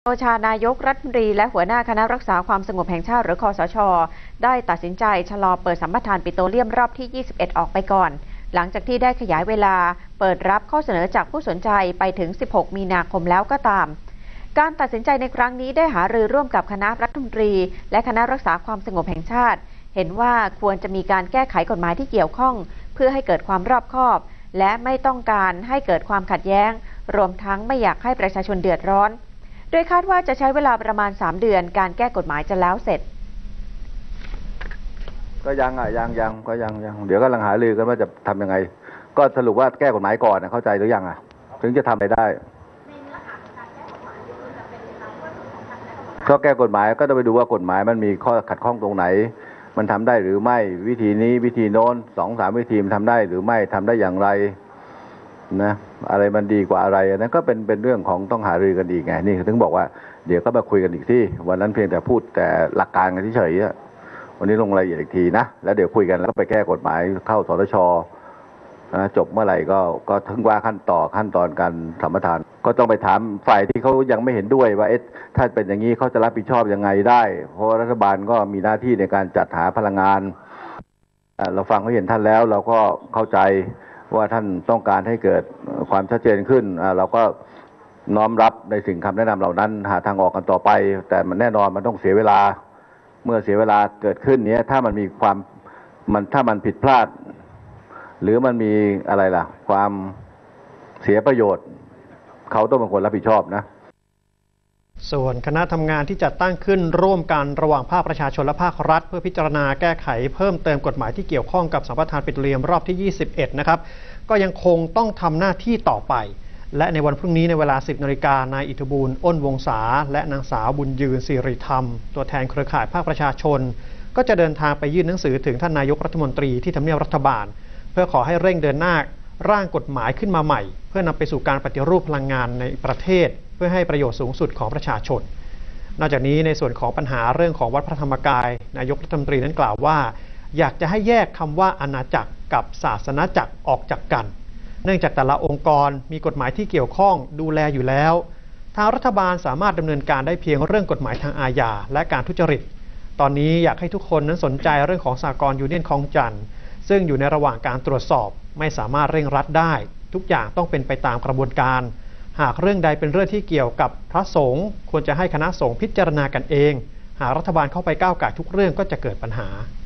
โอชานายกรัฐมนตรีและหัวหน้าคณะรักษาความสงบแห่งชาติหรือคสช.ได้ตัดสินใจชะลอเปิดสัมปทานปิโตรเลียมรอบที่ 21 ออกไปก่อนหลังจากที่ได้ขยายเวลาเปิดรับข้อเสนอจากผู้สนใจไปถึง 16 มีนาคมแล้วก็ตามการตัดสินใจในครั้งนี้ได้หารือร่วมกับคณะรัฐมนตรีและคณะรักษาความสงบแห่งชาติเห็นว่าควรจะมีการแก้ไขกฎหมายที่เกี่ยวข้องเพื่อให้เกิดความรอบคอบและไม่ต้องการให้เกิดความขัดแย้งรวมทั้งไม่อยากให้ประชาชนเดือดร้อนโดยคาดว่าจะใช้เวลาประมาณ3 เดือนการแก้กฎหมายจะแล้วเสร็จก็ยังก็ยังเดี๋ยวก็กำลังหารือกันว่าจะทำยังไงก็สรุปว่าแก้กฎหมายก่อนเข้าใจหรือยังถึงจะทำไปได้ก็แก้กฎหมายก็ต้องไปดูว่ากฎหมายมันมีข้อขัดข้องตรงไหนมันทำได้หรือไม่วิธีนี้วิธีโน้น2-3 วิธีมันทำได้หรือไม่ทำได้อย่างไรนะอะไรมันดีกว่าอะไรนั้นก็เป็นเรื่องของต้องหารือกันอีกไงนี่ถึงบอกว่าเดี๋ยวก็มาคุยกันอีกที่วันนั้นเพียงแต่พูดแต่หลักการกันเฉยๆวันนี้ลงรายละเอียดอีกทีนะแล้วเดี๋ยวคุยกันแล้วก็ไปแก้กฎหมายเข้าสทช.จบเมื่อไหร่ก็ถึงว่าขั้นตอนการสัมปทานก็ต้องไปถามฝ่ายที่เขายังไม่เห็นด้วยว่าถ้าเป็นอย่างนี้เขาจะรับผิดชอบยังไงได้เพราะรัฐบาลก็มีหน้าที่ในการจัดหาพลังงานเราฟังเขาเห็นท่านแล้วเราก็เข้าใจว่าท่านต้องการให้เกิดความชัดเจนขึ้นเราก็น้อมรับในสิ่งคำแนะนำเหล่านั้นหาทางออกกันต่อไปแต่มันแน่นอนมันต้องเสียเวลาเมื่อเสียเวลาเกิดขึ้นเนี้ยถ้ามันมีถ้ามันผิดพลาดหรือมันมีอะไรล่ะความเสียประโยชน์เขาต้องเป็นคนรับผิดชอบนะส่วนคณะทำงานที่จัดตั้งขึ้นร่วมกันระหว่างภาคประชาชนและภาครัฐเพื่อพิจารณาแก้ไขเพิ่มเติมกฎหมายที่เกี่ยวข้องกับสัมปทานปิโตรเลียมรอบที่ 21 นะครับก็ยังคงต้องทำหน้าที่ต่อไปและในวันพรุ่งนี้ในเวลา 10 นาฬิกานายอิทธิบูลย์ อ้นวงศาและนางสาวบุญยืนสิริธรรมตัวแทนเครือข่ายภาคประชาชนก็จะเดินทางไปยื่นหนังสือถึงท่านนายกรัฐมนตรีที่ทำเนียบรัฐบาลเพื่อขอให้เร่งเดินหน้าร่างกฎหมายขึ้นมาใหม่เพื่อนำไปสู่การปฏิรูปพลังงานในประเทศเพื่อให้ประโยชน์สูงสุดของประชาชนนอกจากนี้ในส่วนของปัญหาเรื่องของวัดพระธรรมกายนายกรัฐมนตรีนั้นกล่าวว่าอยากจะให้แยกคำว่าอาณาจักรกับศาสนาจักรออกจากกันเนื่องจากแต่ละองค์กรมีกฎหมายที่เกี่ยวข้องดูแลอยู่แล้วทางรัฐบาลสามารถดำเนินการได้เพียงเรื่องกฎหมายทางอาญาและการทุจริตตอนนี้อยากให้ทุกคนนั้นสนใจเรื่องของสหกรณ์ยูเนียนคลองจันทร์ซึ่งอยู่ในระหว่างการตรวจสอบไม่สามารถเร่งรัดได้ทุกอย่างต้องเป็นไปตามกระบวนการหากเรื่องใดเป็นเรื่องที่เกี่ยวกับพระสงฆ์ควรจะให้คณะสงฆ์พิจารณากันเองหากรัฐบาลเข้าไปก้าวก่ายทุกเรื่องก็จะเกิดปัญหา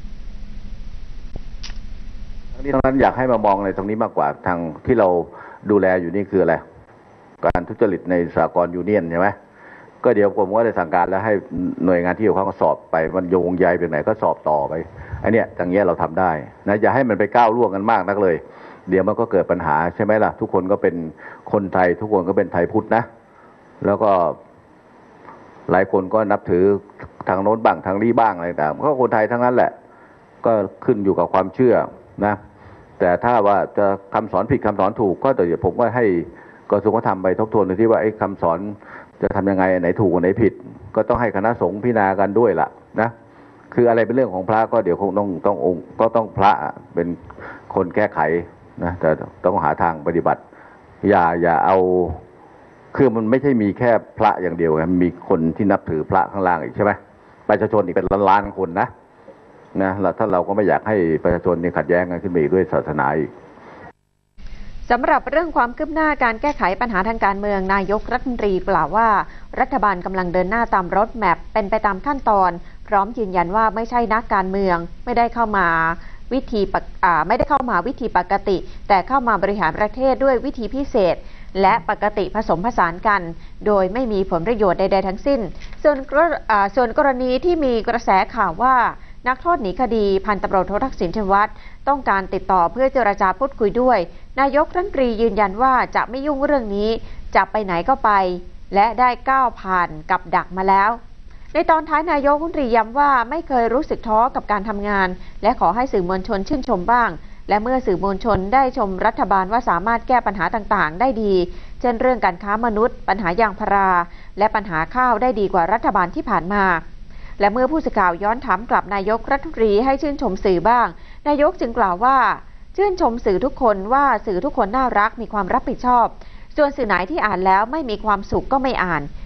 ทั้งนี้ทั้งนั้นอยากให้มามองในตรงนี้มากกว่าทางที่เราดูแลอยู่นี่คืออะไรการทุจริตในสหกรณ์ยูเนียนใช่ไหมก็เดี๋ยวผมก็ได้สั่งการแล้วให้หน่วยงานที่เกี่ยวข้องสอบไปมันโยงใยไปไหนก็สอบต่อไปไอ้นี่อย่างเงี้ยเราทำได้นะอย่าให้มันไปก้าวล่วงกันมากนักเลยเดี๋ยวมันก็เกิดปัญหาใช่ไหมล่ะทุกคนก็เป็นคนไทยทุกคนก็เป็นไทยพุทธนะแล้วก็หลายคนก็นับถือทางโน้นบ้างทางนี้บ้างอะไรต่างก็คนไทยทั้งนั้นแหละก็ขึ้นอยู่กับความเชื่อนะแต่ถ้าว่าจะคำสอนผิดคำสอนถูกก็เดี๋ยวผมก็ให้กระทรวงวัฒนธรรมไปทบทวนดูที่ว่าไอ้คำสอนจะทำยังไงไหนถูกไหนผิดก็ต้องให้คณะสงฆ์พิจารณากันด้วยล่ะนะคืออะไรเป็นเรื่องของพระก็เดี๋ยวคงต้ององค์ก็ต้องพระเป็นคนแก้ไขนะแต่ต้องหาทางปฏิบัติอย่าเอาคือมันไม่ใช่มีแค่พระอย่างเดียวครับมีคนที่นับถือพระข้างล่างอีกใช่ไหมประชาชนอีกเป็นล้านๆคนนะถ้าเราก็ไม่อยากให้ประชาชนนี่ขัดแย้งกันขึ้นมาอีกด้วยศาสนาอีกสำหรับเรื่องความคืบหน้าการแก้ไขปัญหาทางการเมืองนายกรัฐมนตรีกล่าวว่ารัฐบาลกำลังเดินหน้าตามรถแมพเป็นไปตามขั้นตอนพร้อมยืนยันว่าไม่ใช่นักการเมืองไม่ได้เข้ามาวิธีปกติแต่เข้ามาบริหารประเทศด้วยวิธีพิเศษและปกติผสมผสานกันโดยไม่มีผลประโยชน์ใดๆทั้งสิ้นส่วนกรณีที่มีกระแสข่าวว่านักโทษหนีคดีพันตำรวจโททักษิณชินวัตรต้องการติดต่อเพื่อเจรจาพูดคุยด้วยนายกรัฐมนตรียืนยันว่าจะไม่ยุ่งเรื่องนี้จะไปไหนก็ไปและได้ก้าวผ่านกับดักมาแล้วในตอนท้ายนายกรัฐมนตรีย้ำว่าไม่เคยรู้สึกท้อกับการทำงานและขอให้สื่อมวลชนชื่นชมบ้างและเมื่อสื่อมวลชนได้ชมรัฐบาลว่าสามารถแก้ปัญหาต่างๆได้ดีเช่นเรื่องการค้ามนุษย์ปัญหายางพาราและปัญหาข้าวได้ดีกว่ารัฐบาลที่ผ่านมาและเมื่อผู้สื่อข่าวย้อนถามกลับนายกรัฐมนตรีให้ชื่นชมสื่อบ้างนายกจึงกล่าวว่าชื่นชมสื่อทุกคนว่าสื่อทุกคนน่ารักมีความรับผิดชอบส่วนสื่อไหนที่อ่านแล้วไม่มีความสุขก็ไม่อ่าน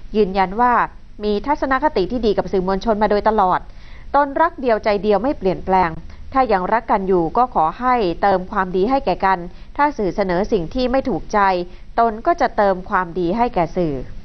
ยืนยันว่ามีทัศนคติที่ดีกับสื่อมวลชนมาโดยตลอดตนรักเดียวใจเดียวไม่เปลี่ยนแปลงถ้ายังรักกันอยู่ก็ขอให้เติมความดีให้แก่กันถ้าสื่อเสนอสิ่งที่ไม่ถูกใจตนก็จะเติมความดีให้แก่สื่อ